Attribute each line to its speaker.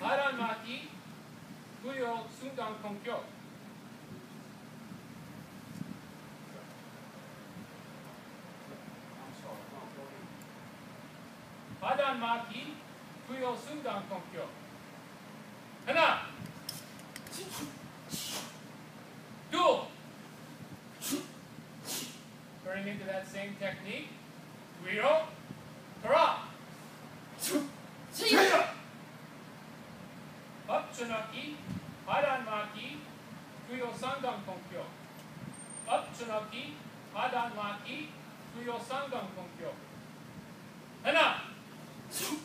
Speaker 1: 하단 막기, 구요 순간 공격. 하단 막기, 구요 순간 공격. 하나, 둘. Turning into that same technique. 구요, drop. 업주너기, 하단 막기, 구요 상단 공격. 업주너기, 하단 막기, 구요 상단 공격. 하나,